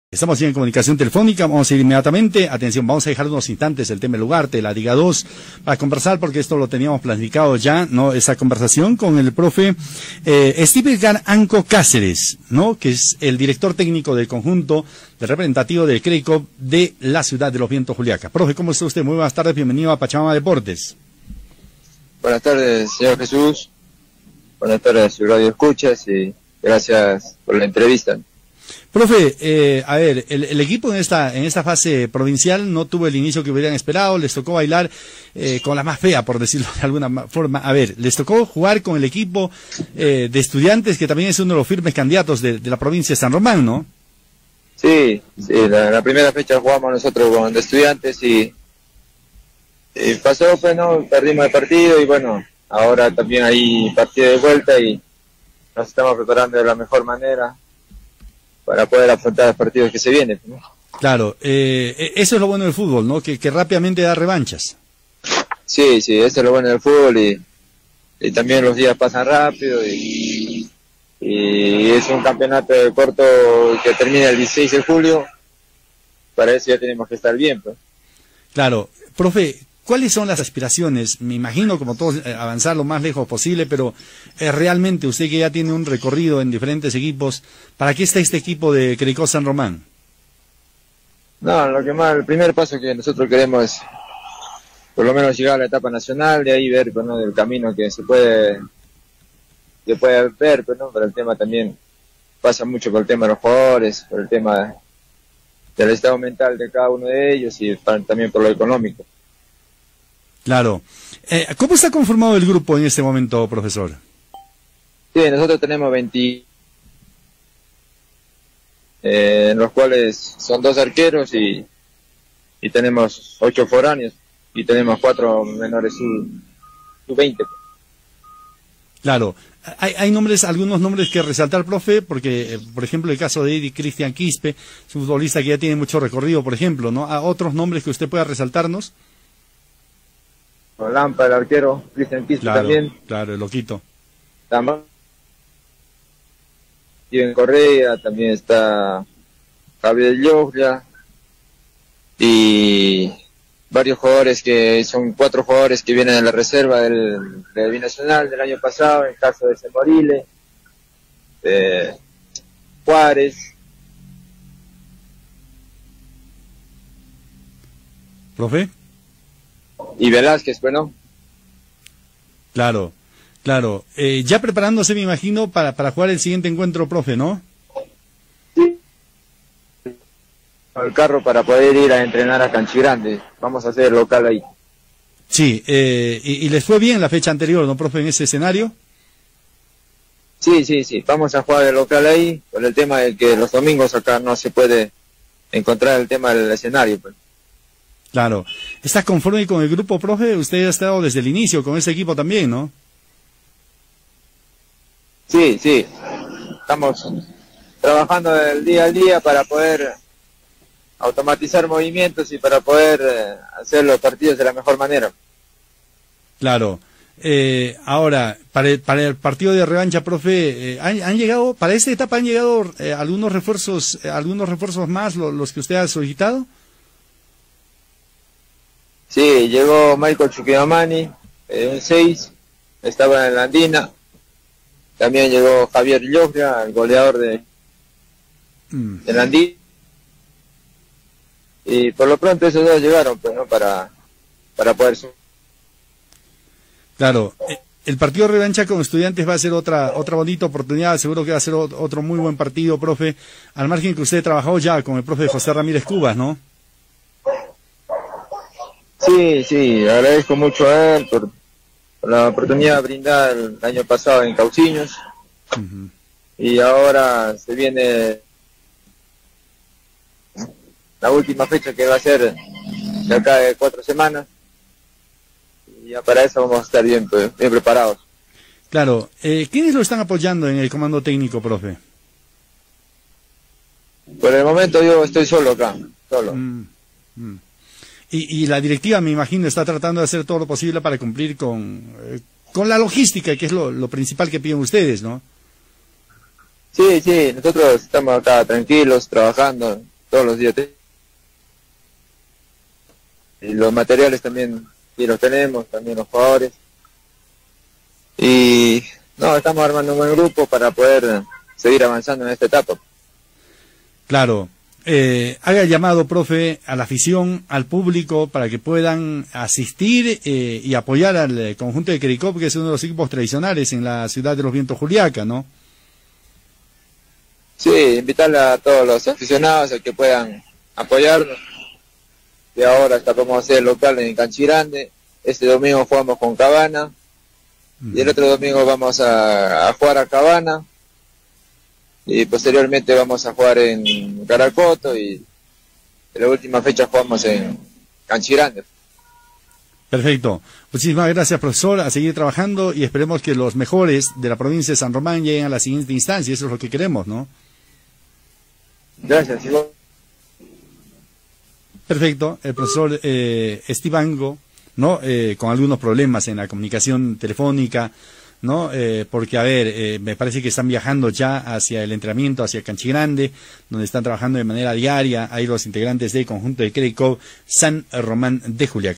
Estamos en comunicación telefónica, vamos a ir inmediatamente, atención, vamos a dejar unos instantes el tema del Ugarte, la Liga 2, para conversar, porque esto lo teníamos planificado ya, ¿no? Esa conversación con el profe Steve Anco Cáceres, ¿no? Que es el director técnico del conjunto, del representativo del CREICOP de la ciudad de Los Vientos, Juliaca. Profe, ¿cómo está usted? Muy buenas tardes, bienvenido a Pachamama Deportes. Buenas tardes, señor Jesús. Buenas tardes, su radio escuchas y gracias por la entrevista. Profe, a ver, el equipo en esta fase provincial no tuvo el inicio que hubieran esperado, les tocó bailar con la más fea, por decirlo de alguna forma. A ver, les tocó jugar con el equipo de Estudiantes, que también es uno de los firmes candidatos de la provincia de San Román, ¿no? Sí, la primera fecha jugamos nosotros con Estudiantes y pasó, pues no, perdimos el partido y bueno, ahora también hay partido de vuelta y nos estamos preparando de la mejor manera para poder afrontar los partidos que se vienen, ¿no? Claro, eso es lo bueno del fútbol, ¿no? Que rápidamente da revanchas. Sí, eso es lo bueno del fútbol y también los días pasan rápido y es un campeonato corto que termina el 16 de julio, para eso ya tenemos que estar bien, pues. Claro, profe, ¿cuáles son las aspiraciones? Me imagino, como todos, avanzar lo más lejos posible, pero realmente usted que ya tiene un recorrido en diferentes equipos, ¿para qué está este equipo de CREICOP San Román? No, el primer paso que nosotros queremos es por lo menos llegar a la etapa nacional, de ahí ver, pues, ¿no?, del camino que se puede ver, pues, ¿no? Pero el tema también pasa mucho por el tema de los jugadores, por el tema del estado mental de cada uno de ellos y también por lo económico. Claro. ¿Cómo está conformado el grupo en este momento, profesor? Sí, nosotros tenemos 20, en los cuales son 2 arqueros y tenemos 8 foráneos y tenemos 4 menores sub-20. Claro. Hay algunos nombres que resaltar, profe, porque, por ejemplo, el caso de Eddie Cristian Quispe, es un futbolista que ya tiene mucho recorrido, por ejemplo, ¿no? ¿A otros nombres que usted pueda resaltarnos? Lampa, el arquero, Cristian Quispe, claro, también. Claro, el loquito. Steven Correa, también está Javier Lloglia y varios jugadores que son 4 jugadores que vienen de la reserva del binacional del año pasado, en el caso de Semorile, Juárez. ¿Profe? Y Velázquez, bueno. Claro. Ya preparándose, me imagino, para jugar el siguiente encuentro, profe, ¿no? Sí. El carro para poder ir a entrenar a Canchigrande. Vamos a hacer local ahí. Sí, y les fue bien la fecha anterior, ¿no, profe, en ese escenario? Sí. Vamos a jugar el local ahí, con el tema de que los domingos acá no se puede encontrar el tema del escenario, pues. Claro. ¿Está conforme con el grupo, profe? Usted ha estado desde el inicio con ese equipo también, ¿no? Sí. Estamos trabajando del día al día para poder automatizar movimientos y para poder hacer los partidos de la mejor manera. Claro. Ahora, para el partido de revancha, profe, han llegado, para esta etapa han llegado algunos refuerzos más, los que usted ha solicitado. Sí, llegó Michael Chuquinamani, un 6, estaba en la Andina. También llegó Javier Lloglia, el goleador de la Andina. Y por lo pronto esos 2 llegaron, pues, ¿no? Para poder... Claro, el partido de revancha con Estudiantes va a ser otra bonita oportunidad, seguro que va a ser otro muy buen partido, profe, al margen que usted trabajó ya con el profe José Ramírez Cubas, ¿no? Sí, agradezco mucho a él por la oportunidad brindada el año pasado en Cauciños. Y ahora se viene la última fecha, que va a ser de acá de 4 semanas, y ya para eso vamos a estar bien preparados. Claro, ¿quiénes lo están apoyando en el comando técnico, profe? Por el momento yo estoy solo acá, solo. Y la directiva, me imagino, está tratando de hacer todo lo posible para cumplir con la logística, que es lo principal que piden ustedes, ¿no? Sí, nosotros estamos acá tranquilos, trabajando todos los días. Y los materiales también, y los tenemos, también los jugadores. Y no, estamos armando un buen grupo para poder seguir avanzando en esta etapa. Claro. Haga llamado, profe, a la afición, al público, para que puedan asistir y apoyar al conjunto de Curicó, que es uno de los equipos tradicionales en la ciudad de los Vientos Juliaca, ¿no? Sí, invitarle a todos los aficionados a que puedan apoyarnos. Y ahora hasta vamos a hacer local en Canchirande. Este domingo jugamos con Cabana. Y el otro domingo vamos a jugar a Cabana. Y posteriormente vamos a jugar en Caracoto. Y en la última fecha jugamos en Canchirande. Perfecto. Muchísimas gracias, profesor. A seguir trabajando y esperemos que los mejores de la provincia de San Román lleguen a la siguiente instancia. Eso es lo que queremos, ¿no? Gracias, Iván. Perfecto. El profesor Estibango, ¿no? Con algunos problemas en la comunicación telefónica, ¿no? Porque, a ver, me parece que están viajando ya hacia el entrenamiento, hacia Canchigrande, donde están trabajando de manera diaria. Ahí los integrantes del conjunto de Curicó San Román de Juliaca.